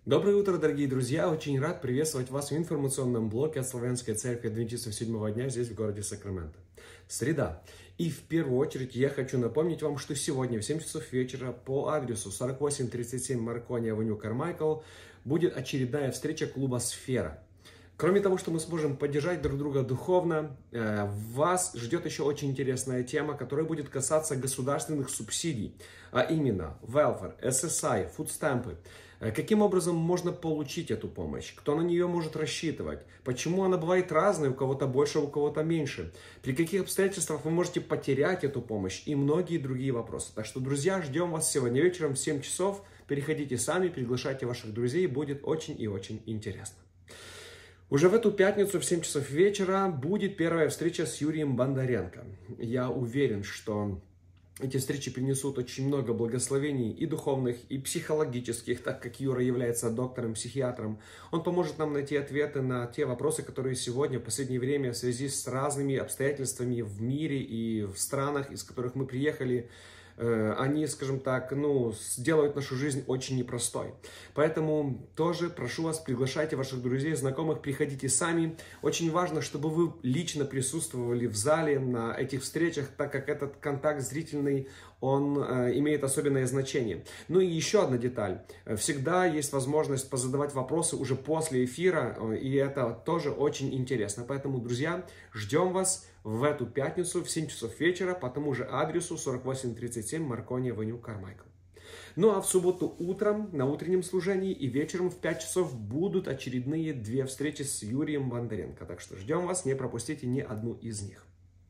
Доброе утро, дорогие друзья! Очень рад приветствовать вас в информационном блоке от Славянской церкви адвентистов седьмого дня здесь, в городе Сакраменто. Среда. И в первую очередь я хочу напомнить вам, что сегодня в 7 часов вечера по адресу 4837 Маркони Авеню, Кармайкл будет очередная встреча клуба «Сфера». Кроме того, что мы сможем поддержать друг друга духовно, вас ждет еще очень интересная тема, которая будет касаться государственных субсидий, а именно welfare, SSI, фудстемпы. Каким образом можно получить эту помощь? Кто на нее может рассчитывать? Почему она бывает разной, у кого-то больше, у кого-то меньше? При каких обстоятельствах вы можете потерять эту помощь? И многие другие вопросы. Так что, друзья, ждем вас сегодня вечером в 7 часов. Переходите сами, приглашайте ваших друзей, будет очень и очень интересно. Уже в эту пятницу в 7 часов вечера будет первая встреча с Юрием Бондаренко. Я уверен, что эти встречи принесут очень много благословений и духовных, и психологических, так как Юра является доктором-психиатром. Он поможет нам найти ответы на те вопросы, которые сегодня, в последнее время, в связи с разными обстоятельствами в мире и в странах, из которых мы приехали, они, скажем так, сделают нашу жизнь очень непростой. Поэтому тоже прошу вас, приглашайте ваших друзей, знакомых, приходите сами. Очень важно, чтобы вы лично присутствовали в зале на этих встречах, так как этот контакт зрительный, он имеет особенное значение. Ну и еще одна деталь. Всегда есть возможность позадавать вопросы уже после эфира, и это тоже очень интересно. Поэтому, друзья, ждем вас в эту пятницу в 7 часов вечера по тому же адресу 4837 Маркони Авеню, Кармайкл. Ну а в субботу утром на утреннем служении и вечером в 5 часов будут очередные 2 встречи с Юрием Бондаренко. Так что ждем вас, не пропустите ни одну из них.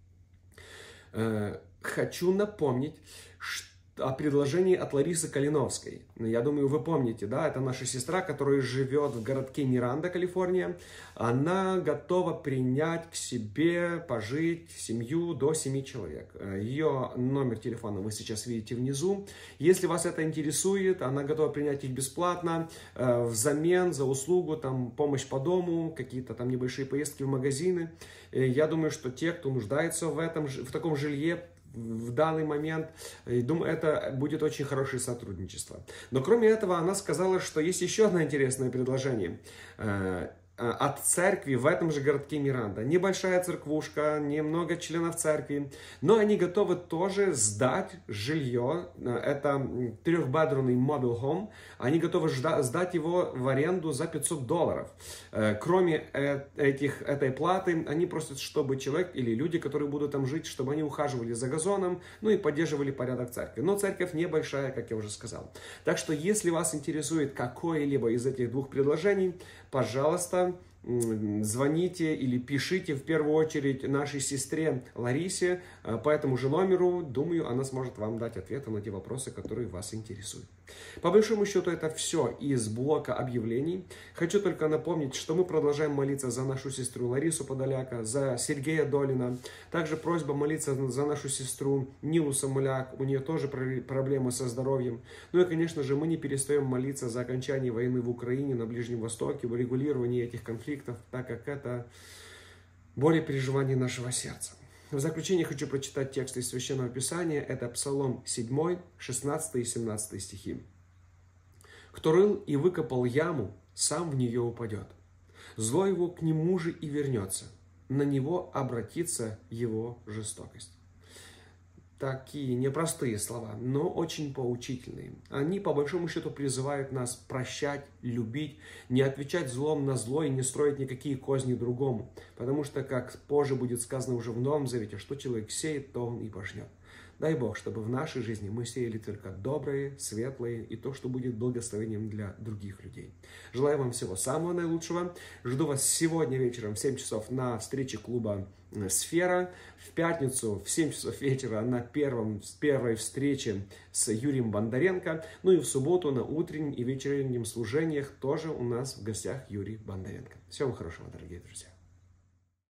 Хочу напомнить о предложении от Ларисы Калиновской. Я думаю, вы помните, да, это наша сестра, которая живет в городке Миранда, Калифорния. Она готова принять к себе, пожить семью до 7 человек. Ее номер телефона вы сейчас видите внизу. Если вас это интересует, она готова принять их бесплатно, взамен за услугу, там, помощь по дому, какие-то там небольшие поездки в магазины. Я думаю, что те, кто нуждается в таком жилье, в данный момент, думаю, это будет очень хорошее сотрудничество. Но кроме этого, она сказала, что есть еще одно интересное предложение от церкви в этом же городке Миранда. Небольшая церквушка, немного членов церкви, но они готовы тоже сдать жилье. Это 3-бедрумный mobile home. Они готовы сдать его в аренду за $500. Кроме этой платы, они просят, чтобы человек или люди, которые будут там жить, чтобы они ухаживали за газоном, ну и поддерживали порядок в церкви. Но церковь небольшая, как я уже сказал. Так что, если вас интересует какое-либо из этих 2 предложений, пожалуйста, звоните или пишите в первую очередь нашей сестре Ларисе по этому же номеру. Думаю, она сможет вам дать ответы на те вопросы, которые вас интересуют. По большому счету, это все из блока объявлений. Хочу только напомнить, что мы продолжаем молиться за нашу сестру Ларису Подоляка, за Сергея Долина. Также просьба молиться за нашу сестру Нилу Самуляк. У нее тоже проблемы со здоровьем. Ну и, конечно же, мы не перестаем молиться за окончание войны в Украине, на Ближнем Востоке, в регулировании этих конфликтов, так как это боль и переживание нашего сердца. В заключение хочу прочитать текст из Священного Писания. Это Псалом 7, 16 и 17 стихи. «Кто рыл и выкопал яму, сам в нее упадет. Зло его к нему же и вернется. На него обратится его жестокость». Такие непростые слова, но очень поучительные. Они, по большому счету, призывают нас прощать, любить, не отвечать злом на зло и не строить никакие козни другому. Потому что, как позже будет сказано уже в Новом Завете, что человек сеет, то он и пожнет. Дай Бог, чтобы в нашей жизни мы сеяли только доброе, светлое и то, что будет благословением для других людей. Желаю вам всего самого наилучшего. Жду вас сегодня вечером в 7 часов на встрече клуба «Сфера». В пятницу в 7 часов вечера на первой встрече с Юрием Бондаренко. Ну и в субботу на утреннем и вечернем служениях тоже у нас в гостях Юрий Бондаренко. Всего вам хорошего, дорогие друзья.